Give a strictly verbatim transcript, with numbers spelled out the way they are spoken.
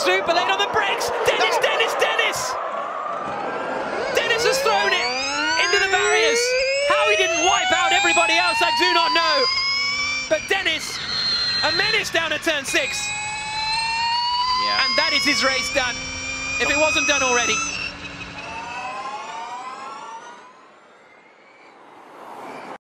super late on the brakes. Dennis, Dennis, Dennis! Dennis has thrown it into the barriers. How he didn't wipe out everybody else, I do not know. But Dennis, a menace down at turn six. Yeah. And that is his race done, if it wasn't done already.